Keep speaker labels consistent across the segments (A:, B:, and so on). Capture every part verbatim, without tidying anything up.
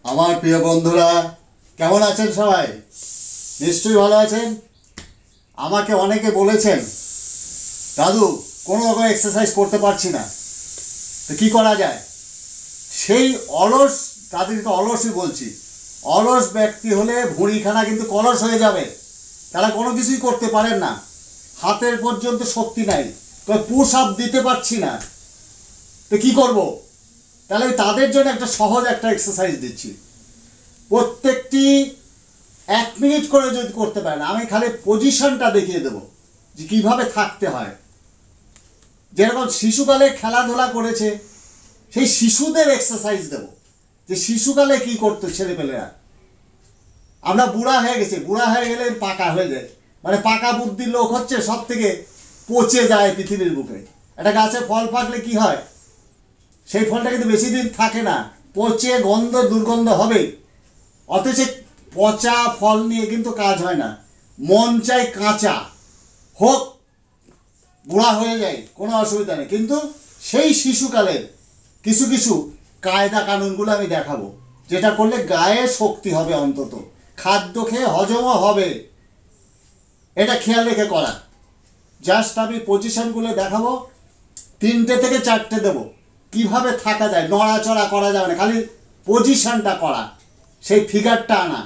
A: আমার প্রিয় বন্ধুরা কেমন আছেন সবাই? নিশ্চয়ই ভালো আছেন। আমাকে অনেকে বলেছেন দাদু কোনো রকম এক্সারসাইজ করতে পারছি না, তো কি করা যায়? সেই অলস, তাদেরকে অলসই বলছি। অলস ব্যক্তি হলে ভুঁড়িখানা কিন্তু কলস হয়ে যাবে, তারা কোনো কিছুই করতে পারেন না, হাতের পর্যন্ত শক্তি নাই, তো পুশ আপ দিতে পারছি না, তো কি করব? তাহলে তাদের জন্য একটা সহজ একটা এক্সারসাইজ দিচ্ছি। প্রত্যেকটি এক মিনিট করে যদি করতে পারেন, আমি খালি পজিশনটা দেখিয়ে দেবো যে কিভাবে থাকতে হয়। যেরকম শিশুকালে খেলাধুলা করেছে সেই শিশুদের এক্সারসাইজ দেবো, যে শিশুকালে কি করতো ছেলেপেলেরা। আমরা বুড়া হয়ে গেছি, বুড়া হয়ে গেলে পাকা হয়ে যায়, মানে পাকা বুদ্ধির লোক হচ্ছে সব থেকে পচে যায় পৃথিবীর বুকে। একটা গাছে ফল পাকলে কি হয়? সেই ফলটা কিন্তু বেশি দিন থাকে না, পচে গন্ধ দুর্গন্ধ হবে। অথচ পচা ফল নিয়ে কিন্তু কাজ হয় না, মন চাই কাঁচা হোক, বুড়া হয়ে যায়, কোনো অসুবিধা নেই। কিন্তু সেই শিশুকালের কিছু কিছু কায়দা কানুনগুলো আমি দেখাবো, যেটা করলে গায়ে শক্তি হবে, অন্তত খাদ্য খেয়ে হজমও হবে। এটা খেয়াল রেখে করা। জাস্ট আমি পজিশনগুলো দেখাবো, তিনটে থেকে চারটে দেবো, কিভাবে থাকা যায়। নড়াচড়া করা যাবে না, খালি পজিশনটা করা, সেই ফিগারটা আনা।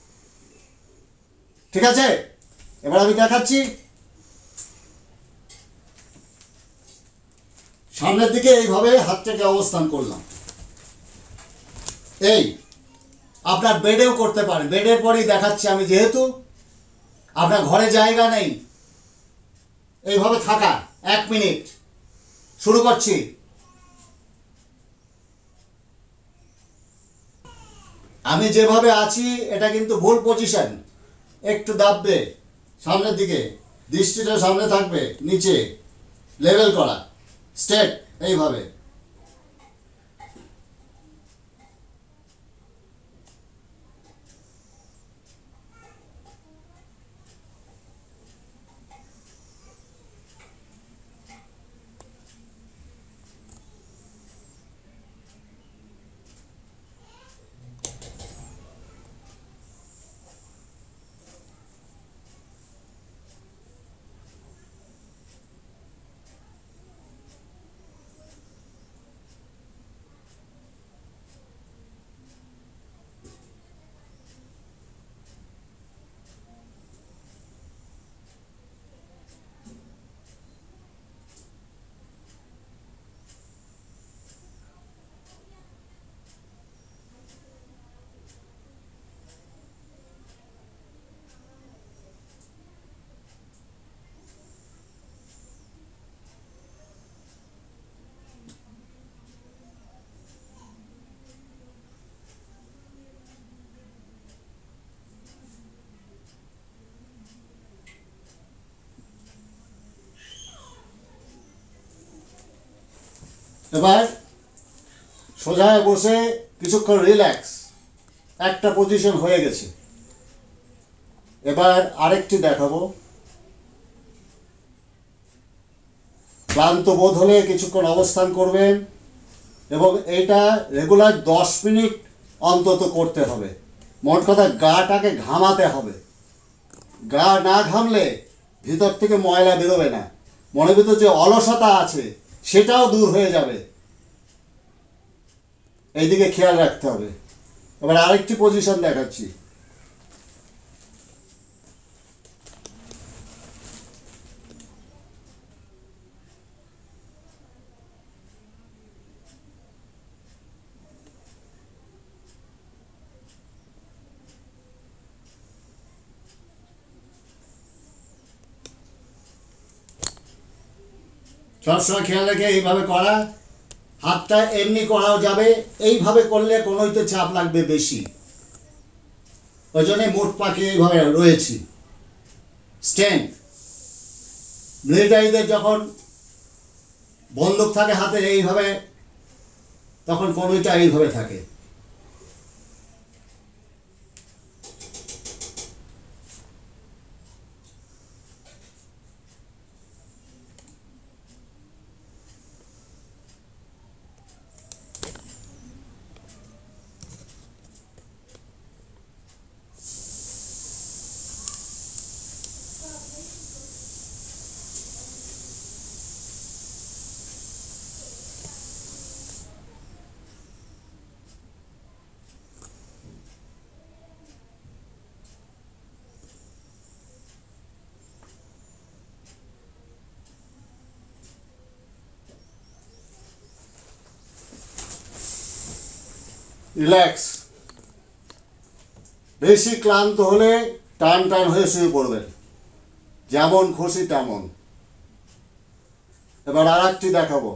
A: ঠিক আছে, এবার আমি দেখাচ্ছি। সামনের দিকে এইভাবে হাতটাকে অবস্থান করলাম। এই আপনার বেডেও করতে পারেন, বেডের পরেই দেখাচ্ছি আমি, যেহেতু আপনার ঘরে জায়গা নেই। এইভাবে থাকা এক মিনিট, শুরু করছি। আমি যেভাবে আছি এটা কিন্তু ভুল পজিশন, একটু দাববে সামনের দিকে, দৃষ্টিটা সামনে থাকবে, নিচে লেভেল করা, স্ট্রেট এইভাবে। এবার সোজা বসে কিছুক্ষণ রিল্যাক্স, একটা পজিশন হয়ে গেছে। এবার আরেকটি দেখাবো। ক্লান্ত বোধ হলে কিছুক্ষণ অবস্থান করবেন, এবং এইটা রেগুলার দশ মিনিট অন্তত করতে হবে। মোট কথা গাটাকে ঘামাতে হবে, গা না ঘামলে ভিতর থেকে ময়লা বেরোবে না, মনের ভিতর যে অলসতা আছে সেটাও দূর হয়ে যাবে। এইদিকে খেয়াল রাখতে হবে। এবার আরেকটি পজিশন দেখাচ্ছি। সবসময় খেয়াল রেখে এইভাবে করা। হাতটা এমনি করাও যাবে, এইভাবে করলে কোনোইতে চাপ লাগবে বেশি, ওই জন্য মুঠ পাকিয়ে এইভাবে রয়েছি। স্ট্যান্ড, মিলিটারিদের যখন বন্দুক থাকে হাতে এইভাবে, তখন কোনোইটা এইভাবে থাকে। রিল্যাক্স। বেশি ক্লান্ত হলে টান টান হয়ে শুয়ে পড়বেন, যেমন খুশি তেমন। এবার আর একটি দেখাবো।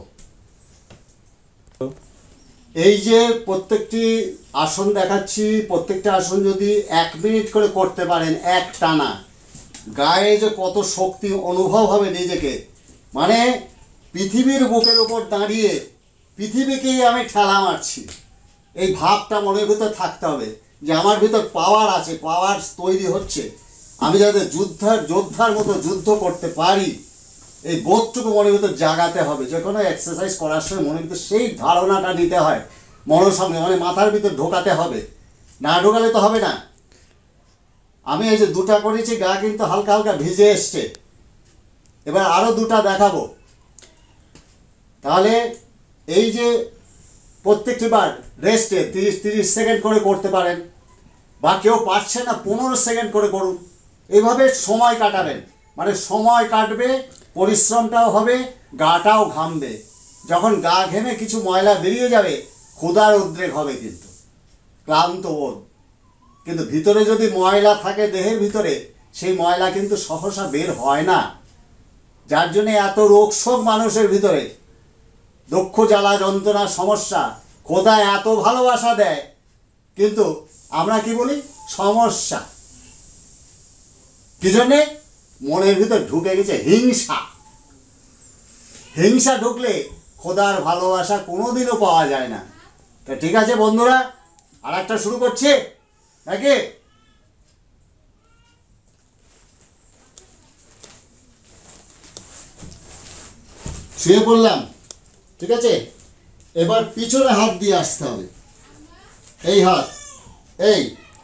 A: এই যে প্রত্যেকটি আসন দেখাচ্ছি, প্রত্যেকটা আসন যদি এক মিনিট করে করতে পারেন এক টানা, গায়ে যে কত শক্তি অনুভব হবে নিজেকে, মানে পৃথিবীর বুকের উপর দাঁড়িয়ে পৃথিবীকেই আমি ঠেলা মারছি, এই ভাবটা মনের ভিতর থাকতে হবে যে আমার ভিতর পাওয়ার আছে, পাওয়ার তৈরি হচ্ছে, আমি যাতে যুদ্ধার যোদ্ধার মতো যুদ্ধ করতে পারি, এই বোধটুকু মনের ভিতর জাগাতে হবে। যে কোনো এক্সারসাইজ করার সময় মনের ভিতর সেই ধারণাটা নিতে হয়, মনের সঙ্গে মানে মাথার ভিতর ঢোকাতে হবে, না ঢোকালে তো হবে না। আমি এই যে দুটা করেছি, গা কিন্তু হালকা হালকা ভিজে এসছে, এবার আরো দুটা দেখাবো। তাহলে এই যে প্রত্যেকটি বার রেস্টে তিরিশ তিরিশ সেকেন্ড করে করতে পারেন, বা কেউ পারছে না পনেরো সেকেন্ড করে করুন, এইভাবে সময় কাটাবেন, মানে সময় কাটবে, পরিশ্রমটাও হবে, গাটাও ঘামবে। যখন গা ঘেমে কিছু ময়লা বেরিয়ে যাবে, ক্ষুধার উদ্রেক হবে, কিন্তু ক্লান্ত বোধ, কিন্তু ভিতরে যদি ময়লা থাকে দেহের ভিতরে, সেই ময়লা কিন্তু সহসা বের হয় না, যার জন্য এত রোগ শোক মানুষের ভিতরে, দুঃখ জ্বালা যন্ত্রণা সমস্যা। খোদা এত ভালোবাসা দেয়, কিন্তু আমরা কি বলি সমস্যা। কি জন্যে? মনের ভিতর ঢুকে গেছে হিংসা। হিংসা ঢুকলে খোদার ভালোবাসা কোনোদিনও পাওয়া যায় না। তা ঠিক আছে বন্ধুরা, আর একটা শুরু করছি নাকি? শুয়ে পড়লাম, ঠিক আছে। এবার পিছনে হাত দিয়ে আসতে হবে, এই হাত, এই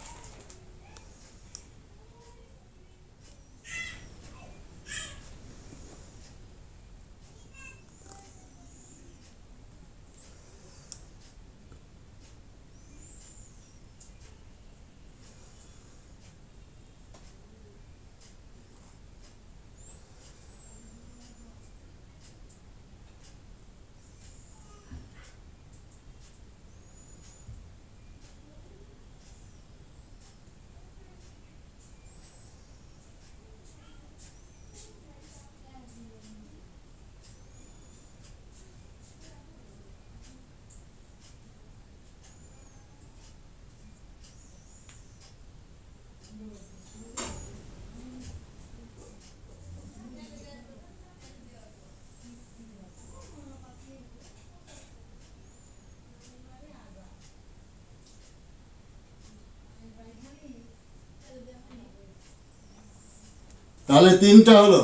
A: তাহলে তিনটা হলো।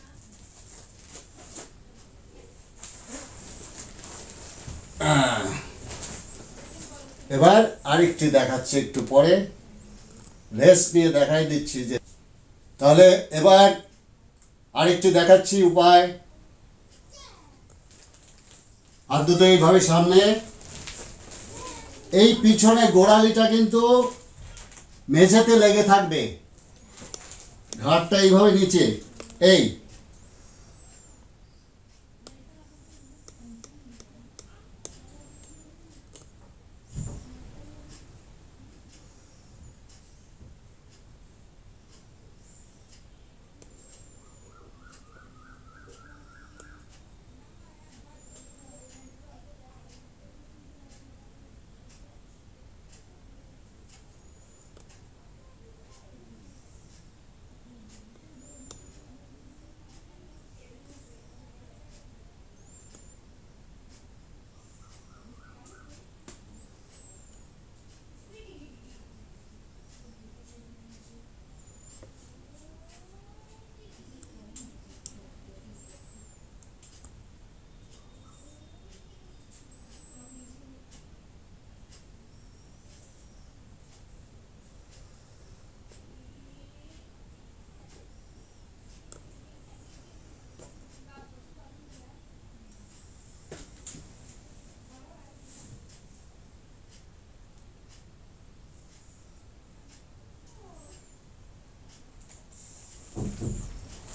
A: এবার আরেকটি দেখাচ্ছি একটু পরে, রেস্ট নিয়ে দেখাই দিচ্ছি যে। তাহলে এবার আরেকটি দেখাচ্ছি উপায়। আর দুটো এইভাবে সামনে, এই পিছনে গোড়ালিটা কিন্তু মেঝেতে লেগে থাকবে, ঘাটটা এইভাবে নিচে, এই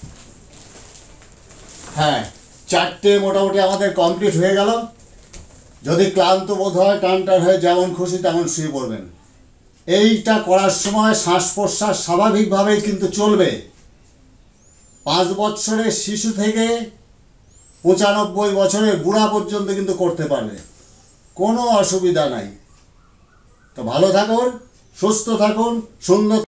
A: হ্যাঁ, চারটে মোটামুটি আমাদের কমপ্লিট হয়ে গেল। যদি ক্লান্ত বোধ হয় টান টান হয়ে যেমন খুশি তেমন শুয়ে পড়বেন। এইটা করার সময় শ্বাস প্রশ্বাস স্বাভাবিকভাবেই কিন্তু চলবে। পাঁচ বছরের শিশু থেকে পঁচানব্বই বছরের বুড়া পর্যন্ত কিন্তু করতে পারবে, কোনো অসুবিধা নাই। তো ভালো থাকুন, সুস্থ থাকুন, সুন্দর